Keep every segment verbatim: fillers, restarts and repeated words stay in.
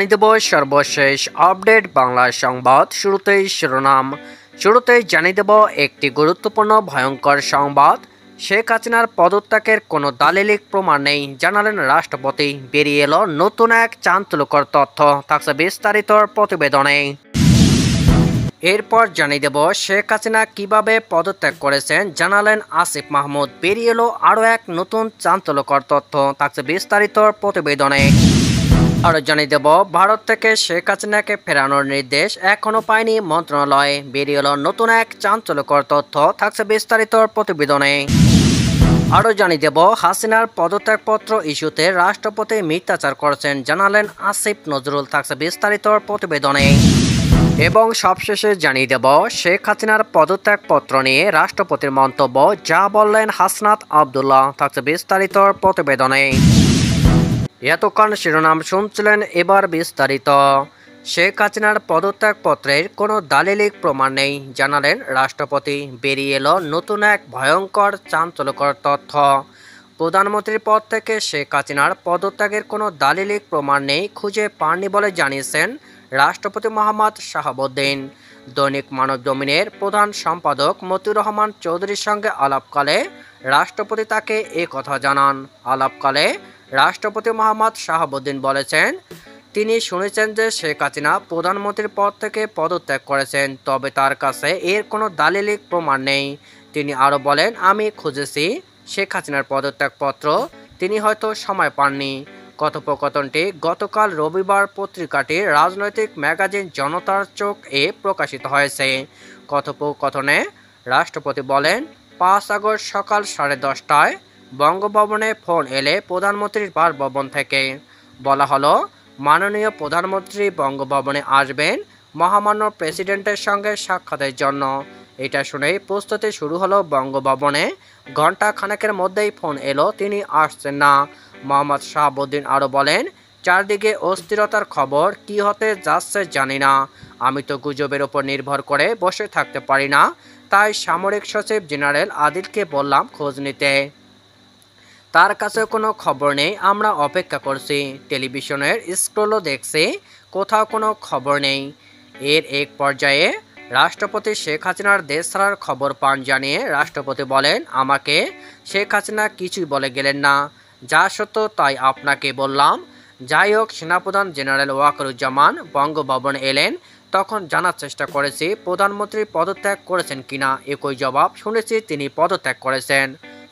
জানিয়ে দেব সর্বশেষ আপডেট বাংলা সংবাদ। শুরুতেই শিরোনাম শুরুতেই জানিয়ে দেব একটি গুরুত্বপূর্ণ ভয়ঙ্কর সংবাদ। শেখ হাসিনার পদত্যাগের কোনো দালিলিক প্রমাণ নেই, জানালেন রাষ্ট্রপতি। বেরিয়ে এলো নতুন এক চাঞ্চল্যকর তথ্য, থাকছে বিস্তারিত প্রতিবেদনে। এরপর জানিয়ে দেব শেখ হাসিনা কিভাবে পদত্যাগ করেছেন, জানালেন আসিফ মাহমুদ। বেরিয়ে এলো আরও এক নতুন চাঞ্চল্যকর তথ্য, থাকছে বিস্তারিত প্রতিবেদনে। আরও জানিয়ে দেব ভারত থেকে শেখ হাসিনাকে ফেরানোর নির্দেশ এখনও পায়নি মন্ত্রণালয়। বেরিয়ে এলো নতুন এক চাঞ্চল্যকর তথ্য, থাকছে বিস্তারিত প্রতিবেদনে। আরও জানিয়ে দেব হাসিনার পদত্যাগপত্র ইস্যুতে রাষ্ট্রপতি মিথ্যাচার করেছেন, জানালেন আসিফ নজরুল। থাকছে বিস্তারিত প্রতিবেদনে। এবং সবশেষে জানিয়ে দেব শেখ হাসিনার পদত্যাগপত্র নিয়ে রাষ্ট্রপতির মন্তব্য, যা বললেন হাসনাত আবদুল্লাহ। থাকছে বিস্তারিত প্রতিবেদনে। এতক্ষণ শিরোনাম শুনছিলেন, এবার বিস্তারিত। শেখ হাসিনার পদত্যাগপত্রের কোনো দালিলিক প্রমাণ নেই, জানালেন রাষ্ট্রপতি। বেরিয়ে এলো নতুন এক ভয়ঙ্কর চাঞ্চল্যকর তথ্য। প্রধানমন্ত্রীর পদ থেকে শেখ হাসিনার পদত্যাগের কোনো দালিলিক প্রমাণ নেই, খুঁজে পাননি বলে জানিয়েছেন রাষ্ট্রপতি মোহাম্মদ শাহাবুদ্দিন। দৈনিক মানবজমিনের প্রধান সম্পাদক মতিউর রহমান চৌধুরীর সঙ্গে আলাপকালে রাষ্ট্রপতি তাকে এ কথা জানান। আলাপকালে রাষ্ট্রপতি মোহাম্মদ শাহাবুদ্দিন বলেছেন, তিনি শুনেছেন যে শেখ হাসিনা প্রধানমন্ত্রীর পদ থেকে পদত্যাগ করেছেন, তবে তার কাছে এর কোনো দালিলিক প্রমাণ নেই। তিনি আরও বলেন, আমি খুঁজেছি শেখ হাসিনার পদত্যাগপত্র, তিনি হয়তো সময় পাননি। কথোপকথনটি গতকাল রবিবার পত্রিকাটির রাজনৈতিক ম্যাগাজিন জনতার চোখ এ প্রকাশিত হয়েছে। কথোপকথনে রাষ্ট্রপতি বলেন, পাঁচ আগস্ট সকাল সাড়ে দশটায় বঙ্গভবনে ফোন এলে প্রধানমন্ত্রীর বাসভবন থেকে। বলা হলো, মাননীয় প্রধানমন্ত্রী বঙ্গভবনে আসবেন মহামান্য প্রেসিডেন্টের সঙ্গে সাক্ষাতের জন্য। এটা শুনেই প্রস্তুতি শুরু হলো বঙ্গভবনে। ঘণ্টা খানেকের মধ্যেই ফোন এলো, তিনি আসছেন না। মোহাম্মদ শাহাবুদ্দিন আরও বলেন, চারদিকে অস্থিরতার খবর, কি হতে যাচ্ছে জানি না। আমি তো গুজবের ওপর নির্ভর করে বসে থাকতে পারি না, তাই সামরিক সচিব জেনারেল আদিলকে বললাম খোঁজ নিতে। তার কাছে কোনো খবর নেই, আমরা অপেক্ষা করছি। টেলিভিশনের স্ক্রলও দেখছি, কোথাও কোনো খবর নেই। এর এক পর্যায়ে রাষ্ট্রপতি শেখ হাসিনার দেশ ছাড়ার খবর পান জানিয়ে রাষ্ট্রপতি বলেন, আমাকে শেখ হাসিনা কিছুই বলে গেলেন না, যা সত্য তাই আপনাকে বললাম। যাই হোক, সেনাপ্রধান জেনারেল ওয়াকারুজ্জামান বঙ্গভবনে এলেন, তখন জানার চেষ্টা করেছি প্রধানমন্ত্রী পদত্যাগ করেছেন কিনা। একই জবাব শুনেছি, তিনি পদত্যাগ করেছেন।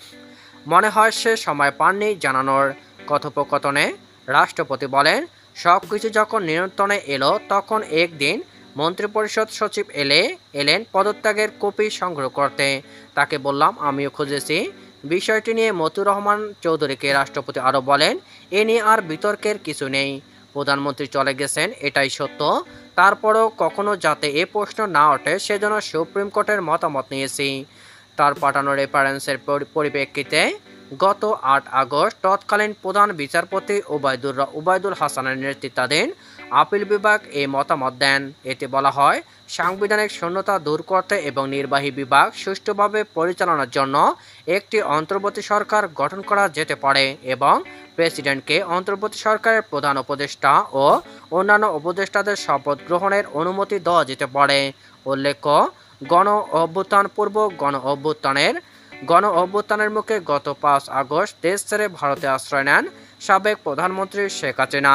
মনে হয় সে সময় পাননি জানানোর। কথোপকথনে রাষ্ট্রপতি বলেন, সব কিছু যখন নিয়ন্ত্রণে এলো, তখন একদিন মন্ত্রিপরিষদ সচিব এলে এলেন পদত্যাগের কপি সংগ্রহ করতে। তাকে বললাম, আমিও খুঁজেছি। বিষয়টি নিয়ে মতিউর রহমান চৌধুরীকে রাষ্ট্রপতি আরও বলেন, এ নিয়ে আর বিতর্কের কিছু নেই। প্রধানমন্ত্রী চলে গেছেন, এটাই সত্য। তারপরও কখনো যাতে এ প্রশ্ন না ওঠে, সেজন্য সুপ্রিম কোর্টের মতামত নিয়েছি। তার পাঠানো রেফারেন্সের পরিপ্রেক্ষিতে গত আট আগস্ট তৎকালীন প্রধান বিচারপতি ওবায়দুর ওবায়দুল হাসানের নেতৃত্বাধীন আপিল বিভাগ এই মতামত দেন। এতে বলা হয়, সাংবিধানিক শূন্যতা দূর করতে এবং নির্বাহী বিভাগ সুষ্ঠুভাবে পরিচালনার জন্য একটি অন্তর্বর্তী সরকার গঠন করা যেতে পারে এবং প্রেসিডেন্টকে অন্তর্বর্তী সরকারের প্রধান উপদেষ্টা ও অন্যান্য উপদেষ্টাদের শপথ গ্রহণের অনুমতি দেওয়া যেতে পারে। উল্লেখ্য, গণ অভ্যুত্থান পূর্ব গণ অভ্যুত্থানের গণ অভ্যুত্থানের মুখে গত পাঁচ আগস্ট দেশ ছেড়ে ভারতে আশ্রয় নেন সাবেক প্রধানমন্ত্রী শেখ হাসিনা।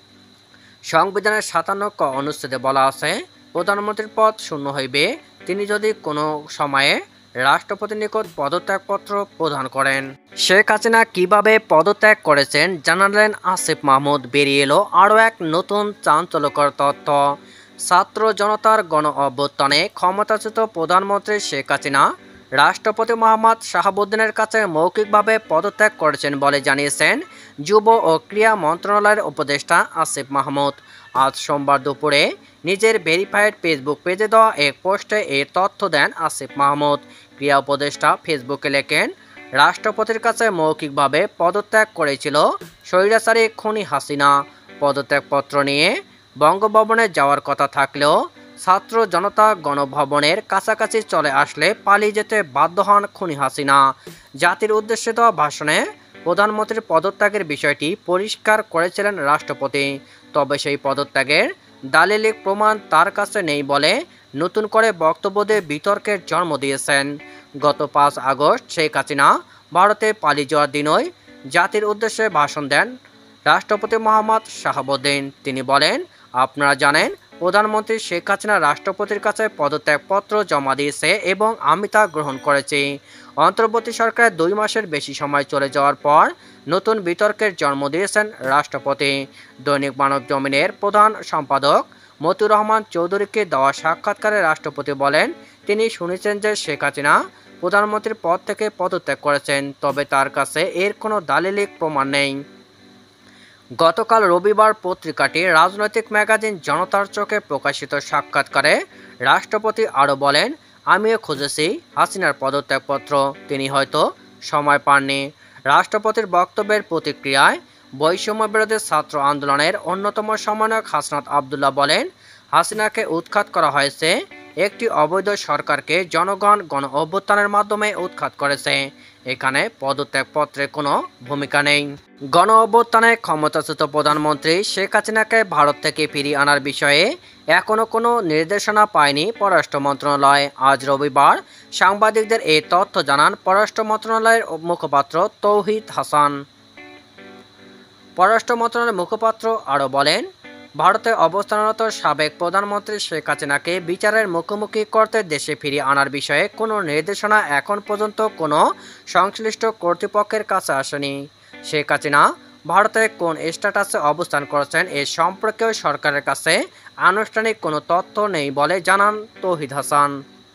সংবিধানের সাতান্ন ক অনুচ্ছেদে বলা আছে, প্রধানমন্ত্রীর পদ শূন্য হইবে তিনি যদি কোনো সময়ে রাষ্ট্রপতির নিকট পদত্যাগপত্র প্রদান করেন। শেখ হাসিনা কিভাবে পদত্যাগ করেছেন, জানালেন আসিফ মাহমুদ। বেরিয়ে এলো আরও এক নতুন চাঞ্চল্যকর তথ্য। ছাত্র জনতার গণ অভ্যুত্থানে ক্ষমতাচ্যুত প্রধানমন্ত্রী শেখ হাসিনা রাষ্ট্রপতি মোহাম্মদ শাহাবুদ্দিনের কাছে মৌখিকভাবে পদত্যাগ করেছেন বলে জানিয়েছেন যুব ও ক্রীড়া মন্ত্রণালয়ের উপদেষ্টা আসিফ মাহমুদ। আজ সোমবার দুপুরে নিজের ভেরিফাইড ফেসবুক পেজে দেওয়া এক পোস্টে এই তথ্য দেন আসিফ মাহমুদ। ক্রীড়া উপদেষ্টা ফেসবুকে লেখেন, রাষ্ট্রপতির কাছে মৌখিকভাবে পদত্যাগ করেছিল স্বৈরাচারী খুনি হাসিনা। পদত্যাগপত্র নিয়ে বঙ্গভবনে যাওয়ার কথা থাকলেও ছাত্র জনতা গণভবনের কাছাকাছি চলে আসলে পালিয়ে যেতে বাধ্য হন খুনি হাসিনা। জাতির উদ্দেশ্যে দেওয়া ভাষণে প্রধানমন্ত্রীর পদত্যাগের বিষয়টি পরিষ্কার করেছিলেন রাষ্ট্রপতি। তবে সেই পদত্যাগের দালিলিক প্রমাণ তার কাছে নেই বলে নতুন করে বক্তব্য দিয়ে বিতর্কের জন্ম দিয়েছেন। গত পাঁচ আগস্ট শেখ হাসিনা ভারতে পালিয়ে যাওয়ার দিনই জাতির উদ্দেশ্যে ভাষণ দেন রাষ্ট্রপতি মোহাম্মদ শাহাবুদ্দিন। তিনি বলেন, আপনারা জানেন প্রধানমন্ত্রী শেখ হাসিনা রাষ্ট্রপতির কাছে পদত্যাগপত্র জমা দিয়েছে এবং আমি তা গ্রহণ করেছি। অন্তর্বর্তী সরকারের দুই মাসের বেশি সময় চলে যাওয়ার পর নতুন বিতর্কের জন্ম দিয়েছেন রাষ্ট্রপতি। দৈনিক মানব জমিনের প্রধান সম্পাদক মতিউর রহমান চৌধুরীকে দেওয়া সাক্ষাৎকারে রাষ্ট্রপতি বলেন, তিনি শুনেছেন যে শেখ হাসিনা প্রধানমন্ত্রীর পদ থেকে পদত্যাগ করেছেন, তবে তার কাছে এর কোনো দালিলিক প্রমাণ নেই। গতকাল রবিবার পত্রিকাটি রাজনৈতিক ম্যাগাজিন জনতার চোখে প্রকাশিত সাক্ষাৎকারে রাষ্ট্রপতি আরও বলেন, আমিও খুঁজেছি হাসিনার পদত্যাগপত্র, তিনি হয়তো সময় পাননি। রাষ্ট্রপতির বক্তব্যের প্রতিক্রিয়ায় বৈষম্য বিরোধী ছাত্র আন্দোলনের অন্যতম সমন্বয়ক হাসনাত আবদুল্লাহ বলেন, হাসিনাকে উৎখাত করা হয়েছে, একটি অবৈধ সরকারকে জনগণ গণ অভ্যুত্থানের মাধ্যমে উৎখাত করেছে। এখানে পদত্যাগপত্রের কোনো ভূমিকা নেই। গণ অভ্যুত্থানে ক্ষমতাচ্যুত প্রধানমন্ত্রী শেখ হাসিনাকে ভারত থেকে ফিরিয়ে আনার বিষয়ে এখনও কোনো নির্দেশনা পায়নি পররাষ্ট্র মন্ত্রণালয়। আজ রবিবার সাংবাদিকদের এই তথ্য জানান পররাষ্ট্র মন্ত্রণালয়ের মুখপাত্র তৌহিদ হাসান। পররাষ্ট্র মন্ত্রণালয়ের মুখপাত্র আরও বলেন, ভারতে অবস্থানরত সাবেক প্রধানমন্ত্রী শেখ হাসিনাকে বিচারের মুখোমুখি করতে দেশে ফিরিয়ে আনার বিষয়ে কোনো নির্দেশনা এখন পর্যন্ত কোনো সংশ্লিষ্ট কর্তৃপক্ষের কাছে আসেনি। শেখ হাসিনা ভারতে কোন স্ট্যাটাসে অবস্থান করছেন এ সম্পর্কেও সরকারের কাছে আনুষ্ঠানিক কোনো তথ্য নেই বলে জানান তৌহিদ হাসান।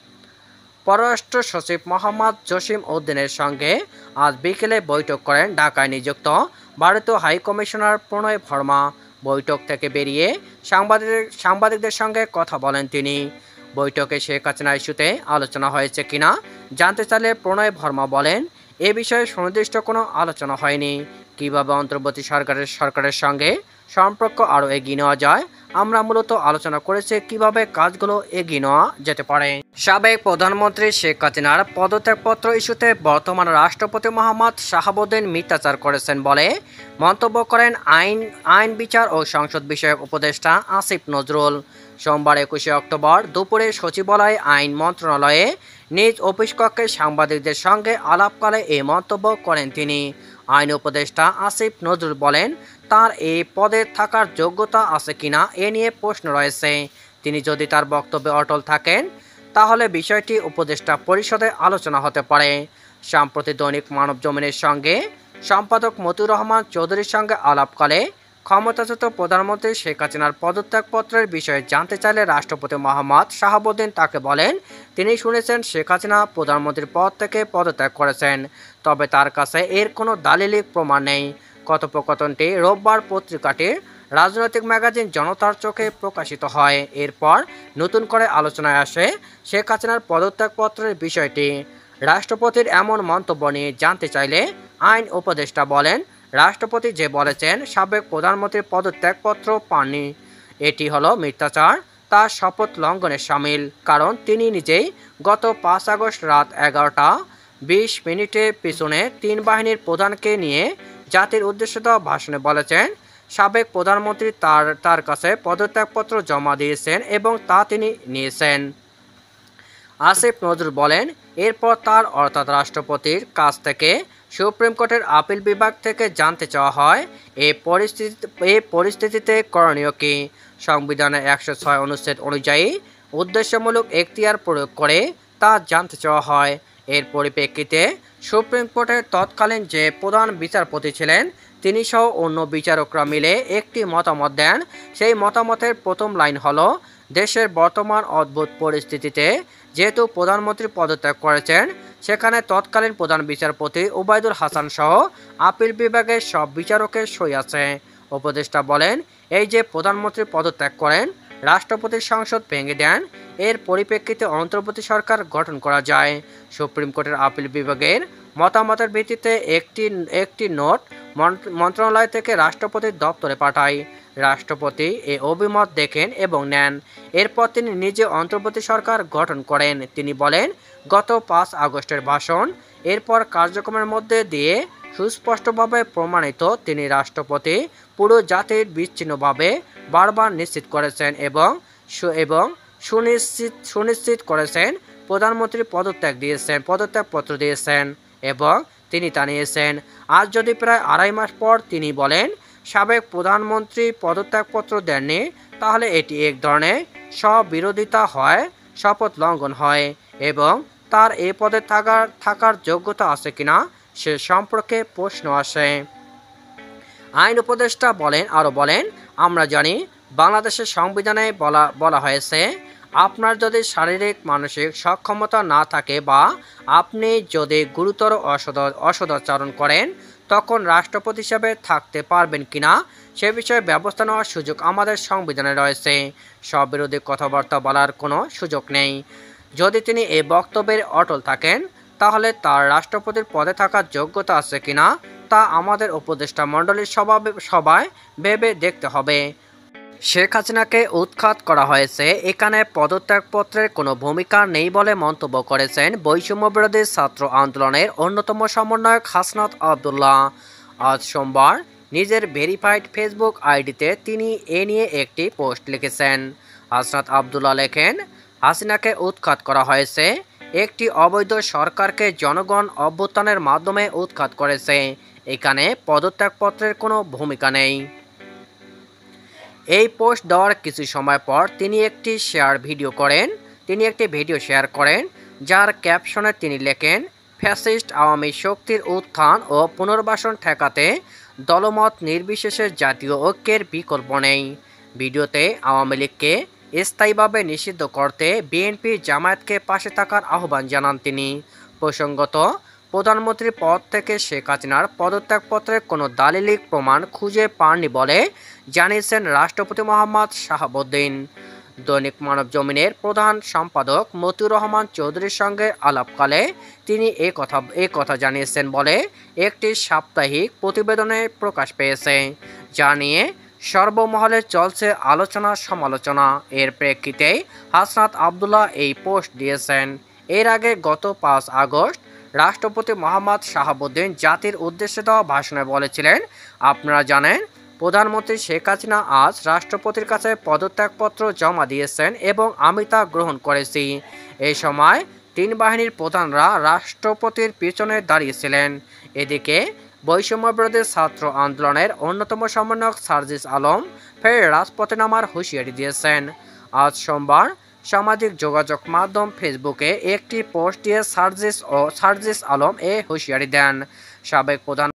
পররাষ্ট্র সচিব মোহাম্মদ জসিম উদ্দিনের সঙ্গে আজ বিকেলে বৈঠক করেন ঢাকায় নিযুক্ত ভারতীয় হাইকমিশনার প্রণয় ভার্মা। বৈঠক থেকে বেরিয়ে সাংবাদিক সাংবাদিকদের সঙ্গে কথা বলেন তিনি। বৈঠকে শেখ হাসিনা ইস্যুতে আলোচনা হয়েছে কিনা জানতে চাইলে প্রণয় ভার্মা বলেন, এ বিষয়ে সুনির্দিষ্ট কোনো আলোচনা হয়নি। কিভাবে অন্তর্বর্তী সরকারের সরকারের সঙ্গে সম্পর্ক আরও এগিয়ে নেওয়া যায়, আমরা মূলত আলোচনা করেছি কিভাবে কাজগুলো এগিয়ে নেওয়া যেতে পারে। সাবেক প্রধানমন্ত্রী শেখ হাসিনার পদত্যাগপত্র ইস্যুতে বর্তমান রাষ্ট্রপতি মোহাম্মদ শাহাবুদ্দিন মিথ্যাচার করেছেন বলে মন্তব্য করেন আইন আইন বিচার ও সংসদ বিষয়ক উপদেষ্টা আসিফ নজরুল। সোমবার একুশে অক্টোবর দুপুরে সচিবালয় আইন মন্ত্রণালয়ে নিজ অফিস কক্ষে সাংবাদিকদের সঙ্গে আলাপকালে এই মন্তব্য করেন তিনি। আইন উপদেষ্টা আসিফ নজরুল বলেন, তার এই পদে থাকার যোগ্যতা আছে কিনা এ নিয়ে প্রশ্ন রয়েছে। তিনি যদি তার বক্তব্যে অটল থাকেন তাহলে বিষয়টি উপদেষ্টা পরিষদে আলোচনা হতে পারে। সম্প্রতি দৈনিক মানব জমিনের সঙ্গে সম্পাদক মতিউর রহমান চৌধুরীর সঙ্গে আলাপকালে ক্ষমতাচ্যুত প্রধানমন্ত্রী শেখ হাসিনার পদত্যাগপত্রের বিষয়ে জানতে চাইলে রাষ্ট্রপতি মোহাম্মদ শাহাবুদ্দিন তাকে বলেন, তিনি শুনেছেন শেখ হাসিনা প্রধানমন্ত্রীর পদ থেকে পদত্যাগ করেছেন, তবে তার কাছে এর কোনো দালিলিক প্রমাণ নেই। কথোপকথনটি রোববার পত্রিকাটির রাজনৈতিক ম্যাগাজিন জনতার চোখে প্রকাশিত হয়। এরপর নতুন করে আলোচনায় আসে শেখ হাসিনার পদত্যাগপত্রের বিষয়টি। রাষ্ট্রপতির এমন মন্তব্য নিয়ে জানতে চাইলে আইন উপদেষ্টা বলেন, রাষ্ট্রপতি যে বলেছেন সাবেক প্রধানমন্ত্রীর পদত্যাগপত্র পাননি, এটি হলো মিথ্যাচার, তার শপথ লঙ্ঘনের শামিল। কারণ তিনি নিজেই গত পাঁচ আগস্ট রাত এগারোটা বিশ মিনিটে পিছনে তিন বাহিনীর প্রধানকে নিয়ে জাতির উদ্দেশ্যে দেওয়া ভাষণে বলেছেন সাবেক প্রধানমন্ত্রী তার তার কাছে পদত্যাগপত্র জমা দিয়েছেন এবং তা তিনি নিয়েছেন। আসিফ নজরুল বলেন, এরপর তার অর্থাৎ রাষ্ট্রপতির কাছ থেকে সুপ্রিম কোর্টের আপিল বিভাগ থেকে জানতে চাওয়া হয় এই পরিস্থিতি এই পরিস্থিতিতে করণীয় কী। সংবিধানের একশো ছয় অনুচ্ছেদ অনুযায়ী উদ্দেশ্যমূলক এখতিয়ার প্রয়োগ করে তা জানতে চাওয়া হয়। এর পরিপ্রেক্ষিতে সুপ্রিম কোর্টের তৎকালীন যে প্রধান বিচারপতি ছিলেন তিনি সহ অন্য বিচারকরা মিলে একটি মতামত দেন। সেই মতামতের প্রথম লাইন হলো, দেশের বর্তমান অদ্ভুত পরিস্থিতিতে যেহেতু প্রধানমন্ত্রী পদত্যাগ করেছেন সেখানে তৎকালীন প্রধান বিচারপতি ওবায়দুল হাসান সহ আপিল বিভাগের সব বিচারকের সই আছে। উপদেষ্টা বলেন, এই যে প্রধানমন্ত্রী পদত্যাগ করেন, রাষ্ট্রপতির সংসদ ভেঙে দেন, এর পরিপ্রেক্ষিতে অন্তর্বর্তী সরকার গঠন করা যায়। সুপ্রিম কোর্টের আপিল বিভাগের মতামতের ভিত্তিতে একটি একটি নোট মন্ত্রণালয় থেকে রাষ্ট্রপতির দপ্তরে পাঠায়। রাষ্ট্রপতি এ অভিমত দেখেন এবং নেন। এরপর তিনি নিজে অন্তর্বর্তী সরকার গঠন করেন। তিনি বলেন, গত পাঁচ আগস্টের ভাষণ এরপর কার্যক্রমের মধ্যে দিয়ে সুস্পষ্টভাবে প্রমাণিত তিনি রাষ্ট্রপতি পুরো জাতির বিচ্ছিন্নভাবে বারবার নিশ্চিত করেছেন এবং এবং সুনিশ্চিত সুনিশ্চিত করেছেন প্রধানমন্ত্রী পদত্যাগ দিয়েছেন পদত্যাগপত্র দিয়েছেন এবং তিনি তা নিয়েছেন। আজ যদি প্রায় আড়াই মাস পর তিনি বলেন সাবেক প্রধানমন্ত্রী পদত্যাগপত্র দেননি, তাহলে এটি এক ধরনের স্ববিরোধিতা হয়, শপথ লঙ্ঘন হয় এবং তার এই পদে থাকার থাকার যোগ্যতা আছে কিনা সে সম্পর্কে প্রশ্ন আসে। আইন উপদেষ্টা বলেন আরও বলেন, আমরা জানি বাংলাদেশের সংবিধানে বলা বলা হয়েছে আপনার যদি শারীরিক মানসিক সক্ষমতা না থাকে বা আপনি যদি গুরুতর অসদ অসদাচরণ করেন তখন রাষ্ট্রপতি হিসেবে থাকতে পারবেন কিনা সে বিষয়ে ব্যবস্থা নেওয়ার সুযোগ আমাদের সংবিধানে রয়েছে। স্ববিরোধী কথাবার্তা বলার কোনো সুযোগ নেই। যদি তিনি এই বক্তব্যের অটল থাকেন তাহলে তার রাষ্ট্রপতির পদে থাকার যোগ্যতা আছে কিনা তা আমাদের উপদেষ্টা মণ্ডলীর সবাই ভেবে দেখতে হবে। শেখ হাসিনাকে উৎখাত করা হয়েছে, এখানে পদত্যাগপত্রের কোনো ভূমিকা নেই বলে মন্তব্য করেছেন বৈষম্যবিরোধী ছাত্র আন্দোলনের অন্যতম সমন্বয়ক হাসনাত আবদুল্লাহ। আজ সোমবার নিজের ভেরিফাইড ফেসবুক আইডিতে তিনি এ নিয়ে একটি পোস্ট লিখেছেন। হাসনাত আবদুল্লাহ লেখেন, হাসিনাকে উৎখাত করা হয়েছে, একটি অবৈধ সরকারকে জনগণ অভ্যুত্থানের মাধ্যমে উৎখাত করেছে, এখানে পদত্যাগপত্রের কোনো ভূমিকা নেই। এই পোস্ট দেওয়ার কিছু সময় পর তিনি একটি শেয়ার ভিডিও করেন তিনি একটি ভিডিও শেয়ার করেন যার ক্যাপশনে তিনি লেখেন, ফ্যাসিস্ট আওয়ামী শক্তির উত্থান ও পুনর্বাসন ঠেকাতে দলমত নির্বিশেষে জাতীয় ঐক্যের বিকল্প নেই। ভিডিওতে আওয়ামী লীগকে স্থায়ীভাবে নিষিদ্ধ করতে বিএনপি জামায়াতকে পাশে থাকার আহ্বান জানান তিনি। প্রসঙ্গত, প্রধানমন্ত্রীর পদ থেকে শেখ হাসিনার পদত্যাগপত্রের কোনো দালিলিক প্রমাণ খুঁজে পাননি বলে জানিয়েছেন রাষ্ট্রপতি মোহাম্মদ শাহাবুদ্দিন। দৈনিক মানবজমিনের প্রধান সম্পাদক মতিউর রহমান চৌধুরীর সঙ্গে আলাপকালে তিনি এ কথা এ কথা জানিয়েছেন বলে একটি সাপ্তাহিক প্রতিবেদনে প্রকাশ পেয়েছে, যা নিয়ে সর্বমহলে চলছে আলোচনা সমালোচনা। এর প্রেক্ষিতে হাসনাত আবদুল্লাহ এই পোস্ট দিয়েছেন। এর আগে গত পাঁচ আগস্ট রাষ্ট্রপতি মোহাম্মদ শাহাবুদ্দিন জাতির উদ্দেশ্যে দেওয়া ভাষণে বলেছিলেন, আপনারা জানেন প্রধানমন্ত্রী শেখ হাসিনা আজ রাষ্ট্রপতির কাছে পদত্যাগপত্র জমা দিয়েছেন এবং আমি তা গ্রহণ করেছি। এই সময় তিন বাহিনীর প্রধানরা রাষ্ট্রপতির পিছনে দাঁড়িয়েছিলেন। এদিকে বৈষম্যবিরোধী ছাত্র আন্দোলনের অন্যতম সমন্বয়ক সার্জিস আলম ফের রাজপথে নামার হুঁশিয়ারি দিয়েছেন। আজ সোমবার সামাজিক যোগাযোগ মাধ্যম ফেসবুকে একটি পোস্ট দিয়ে সার্জিস ও সার্জিস আলম এ হুঁশিয়ারি দেন। সাবেক প্রধান